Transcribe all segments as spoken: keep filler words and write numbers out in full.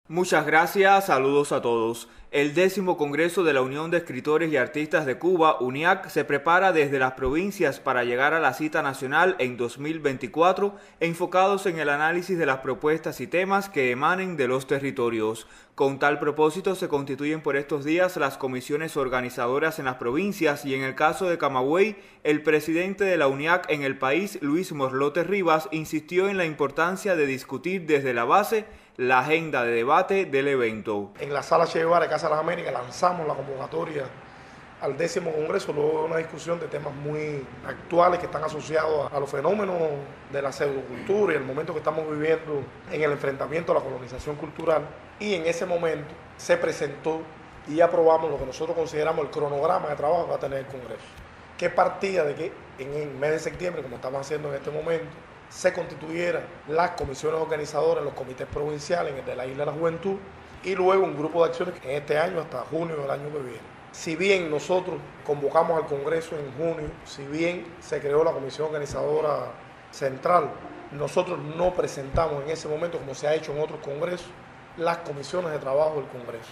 Muchas gracias, saludos a todos. El décimo Congreso de la Unión de Escritores y Artistas de Cuba, UNIAC, se prepara desde las provincias para llegar a la cita nacional en dos mil veinticuatro, enfocados en el análisis de las propuestas y temas que emanen de los territorios. Con tal propósito se constituyen por estos días las comisiones organizadoras en las provincias y en el caso de Camagüey, el presidente de la UNIAC en el país, Luis Morlote Rivas, insistió en la importancia de discutir desde la base la agenda de debate del evento. En la Sala Che Guevara de Casa de las Américas lanzamos la convocatoria al décimo Congreso, luego de una discusión de temas muy actuales que están asociados a los fenómenos de la pseudocultura y el momento que estamos viviendo en el enfrentamiento a la colonización cultural. Y en ese momento se presentó y aprobamos lo que nosotros consideramos el cronograma de trabajo que va a tener el Congreso, que partía de que en el mes de septiembre, como estamos haciendo en este momento, se constituyeran las comisiones organizadoras, los comités provinciales, en el de la Isla de la Juventud, y luego un grupo de acciones en este año hasta junio del año que viene. Si bien nosotros convocamos al Congreso en junio, si bien se creó la comisión organizadora central, nosotros no presentamos en ese momento, como se ha hecho en otros congresos, las comisiones de trabajo del Congreso,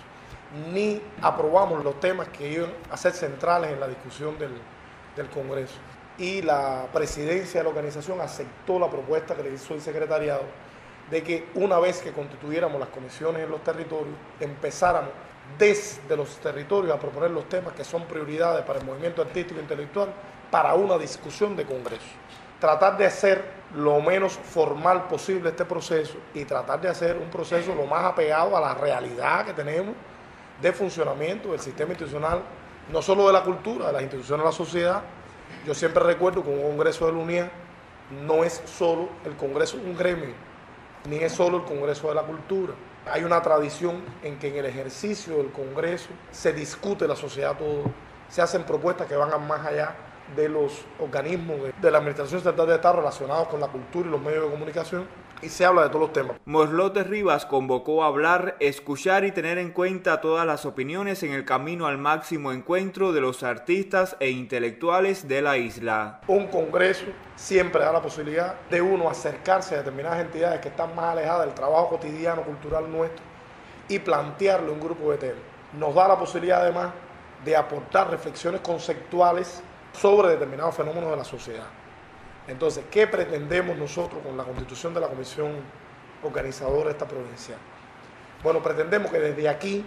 ni aprobamos los temas que iban a ser centrales en la discusión del, del Congreso. Y la presidencia de la organización aceptó la propuesta que le hizo el secretariado de que una vez que constituyéramos las comisiones en los territorios, empezáramos desde los territorios a proponer los temas que son prioridades para el movimiento artístico e intelectual para una discusión de Congreso. Tratar de hacer lo menos formal posible este proceso y tratar de hacer un proceso lo más apegado a la realidad que tenemos de funcionamiento del sistema institucional, no solo de la cultura, de las instituciones de la sociedad. Yo siempre recuerdo que un Congreso de la UNIAC no es solo el Congreso, un gremio, ni es solo el Congreso de la Cultura. Hay una tradición en que en el ejercicio del Congreso se discute la sociedad todo, se hacen propuestas que van más allá de los organismos de, de la Administración Central de Estado relacionados con la cultura y los medios de comunicación, y se habla de todos los temas. Morlote Rivas convocó a hablar, escuchar y tener en cuenta todas las opiniones en el camino al máximo encuentro de los artistas e intelectuales de la isla. Un congreso siempre da la posibilidad de uno acercarse a determinadas entidades que están más alejadas del trabajo cotidiano cultural nuestro y plantearle un grupo de temas. Nos da la posibilidad además de aportar reflexiones conceptuales sobre determinados fenómenos de la sociedad. Entonces, ¿qué pretendemos nosotros con la constitución de la comisión organizadora de esta provincia? Bueno, pretendemos que desde aquí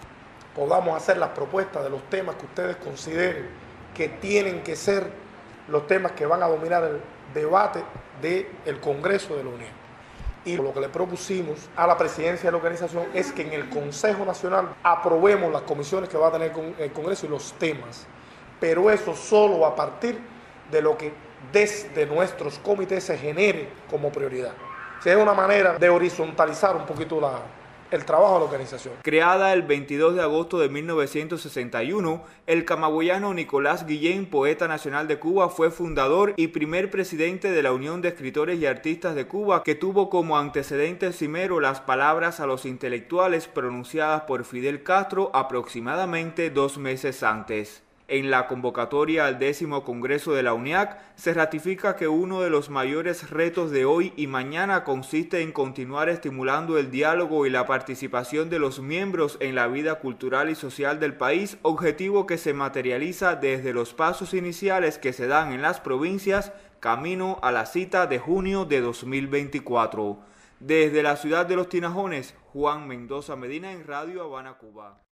podamos hacer las propuestas de los temas que ustedes consideren que tienen que ser los temas que van a dominar el debate del Congreso de la Unión. Y lo que le propusimos a la presidencia de la organización es que en el Consejo Nacional aprobemos las comisiones que va a tener el Congreso y los temas, pero eso solo a partir de lo que desde nuestros comités se genere como prioridad. Si es una manera de horizontalizar un poquito la, el trabajo de la organización. Creada el veintidós de agosto de mil novecientos sesenta y uno, el camagüeyano Nicolás Guillén, poeta nacional de Cuba, fue fundador y primer presidente de la Unión de Escritores y Artistas de Cuba, que tuvo como antecedente cimero las palabras a los intelectuales pronunciadas por Fidel Castro aproximadamente dos meses antes. En la convocatoria al décimo Congreso de la UNIAC se ratifica que uno de los mayores retos de hoy y mañana consiste en continuar estimulando el diálogo y la participación de los miembros en la vida cultural y social del país, objetivo que se materializa desde los pasos iniciales que se dan en las provincias camino a la cita de junio de dos mil veinticuatro. Desde la ciudad de Los Tinajones, Juan Mendoza Medina en Radio Habana, Cuba.